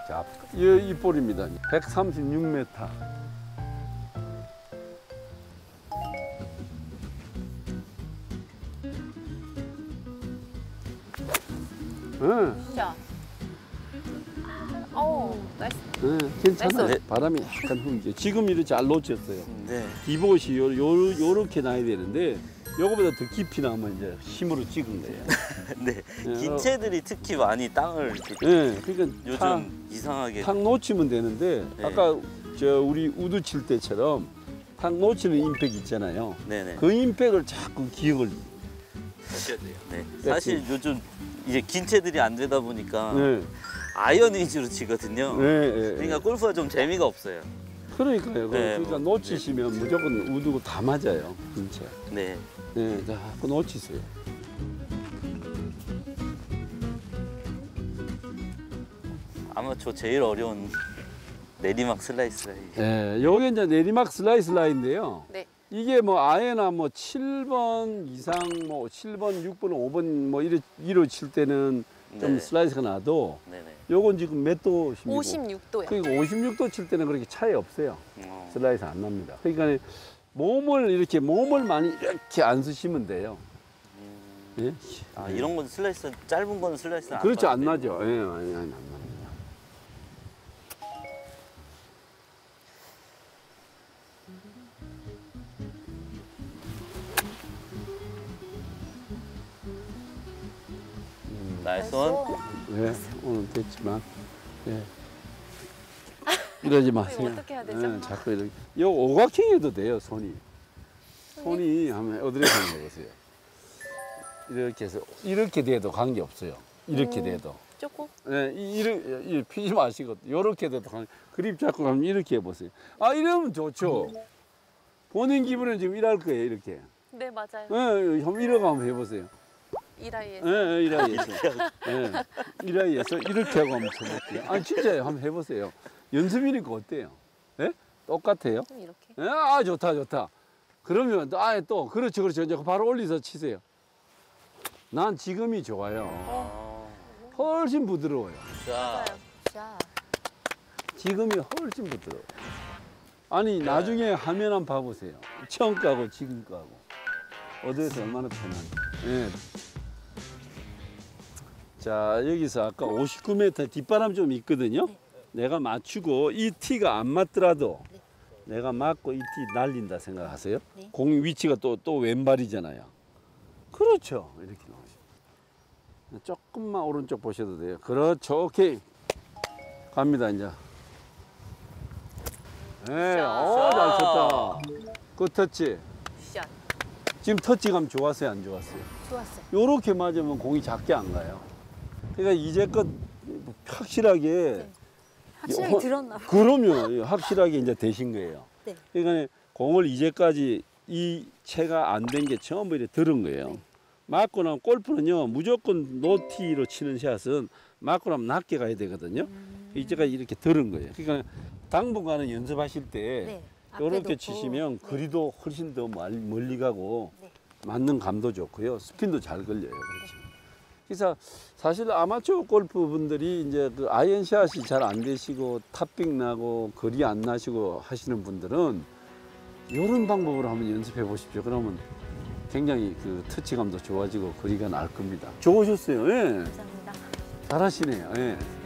자, 이 볼입니다. 136m. 자. 나이스. 괜찮아요. 나이스. 바람이 약간 흥겨. 지금 이렇게 잘 놓쳤어요. 네. 디봇이 요렇게 나야 되는데 요거보다 더 깊이 나면 이제 힘으로 찍은 거예요. 네. 긴 채들이 특히 많이 땅을 이렇게 네, 그러니까 요즘 이상하게 탁 놓치면 되는데 네. 아까 우리 우드 칠 때처럼 탁 놓치는 임팩 있잖아요. 네네. 그 임팩을 자꾸 기억을 하셔야 돼요. 네. 사실 요즘 이제 긴 채들이 안 되다 보니까 네. 아이언 위주로 치거든요. 네, 네, 그러니까 골프가 좀 재미가 없어요. 그러니까요. 네, 그러니까 뭐, 놓치시면 무조건 우드고 다 맞아요. 진짜. 네. 네, 자꾸 놓치세요. 아마추어 제일 어려운 내리막 슬라이스 라인. 네, 요게 이제 내리막 슬라이스 라인인데요. 네. 이게 뭐 아예나 뭐 7번 이상 뭐 7번, 6번, 5번 뭐 이로 칠 때는 좀 네. 슬라이스가 나도 네네. 요건 지금 몇 도십니까? 56도요. 그러니까 56도 칠 때는 그렇게 차이 없어요. 어. 슬라이스 안 납니다. 그러니까 몸을 많이 이렇게 안 쓰시면 돼요. 예? 아 이런 건 슬라이스 짧은 건 슬라이스 안 그렇죠, 안 나는데. 나죠. 예, 아니, 안 납니다. 나이스 원. 예, 오늘 됐지만, 예. 이러지 마세요. 어떻게 해야 되죠? 예, 자꾸 이렇게. 요 오각형해도 돼요, 손이. 손이 한번 어드레스 한번 해보세요. 이렇게 해서, 이렇게 돼도 관계 없어요. 이렇게 돼도. 조금? 예, 이렇게 피지 마시고, 요렇게 돼도 관계. 그립 잡고 가면 이렇게 해보세요. 아, 이러면 좋죠. 본인 기분은 지금 일할 거예요, 이렇게. 네, 맞아요. 예, 한번 이러고 한번 해보세요. 이라이에서. 예, 이라이에서. 예, 이라이에서 이렇게 하고 한번 쳐볼게요. 아니, 진짜요. 한번 해보세요. 연습이니까 어때요? 예? 똑같아요? 좀 이렇게. 예, 아, 좋다, 좋다. 그러면 아예 또, 그렇죠, 그렇죠. 이제 바로 올리서 치세요. 난 지금이 좋아요. 아. 훨씬 부드러워요. 자. 맞아요. 자. 지금이 훨씬 부드러워요. 아니, 나중에 화면 한번 봐보세요. 처음 까고 지금 까고. 어디에서 얼마나 편한지. 예. 자, 여기서 아까 59m 뒷바람 좀 있거든요. 네. 내가 맞추고 이 티가 안 맞더라도 내가 맞고 이 티 날린다 생각하세요? 네. 공 위치가 또 왼발이잖아요. 그렇죠. 이렇게 나오시죠. 조금만 오른쪽 보셔도 돼요. 그렇죠. 오케이. 갑니다, 이제. 네, 잘 쳤다. 그 터치. 샷. 지금 터치감 좋았어요, 안 좋았어요? 좋았어요. 요렇게 맞으면 공이 작게 안 가요. 그러니까 이제껏 확실하게 네. 확실하게 어, 들었나 봐요. 그러면 확실하게 이제 되신 거예요. 네. 그러니까 공을 이제까지 이 채가 안 된 게 전부 이렇게 들은 거예요. 네. 맞고 나면 골프는요 무조건 노티로 치는 샷은 맞고 나면 낮게 가야 되거든요. 이제까지 이렇게 들은 거예요. 그러니까 당분간은 연습하실 때 네. 앞에 이렇게 놓고. 치시면 네. 거리도 훨씬 더 멀리 가고 네. 맞는 감도 좋고요. 스핀도 잘 걸려요. 그렇죠. 그래서 사실 아마추어 골프 분들이 이제 그 아이언샷이 잘 안 되시고 탑빙 나고 거리 안 나시고 하시는 분들은 이런 방법으로 한번 연습해 보십시오. 그러면 굉장히 그 터치감도 좋아지고 거리가 날 겁니다. 좋으셨어요. 예. 감사합니다. 잘하시네요. 예.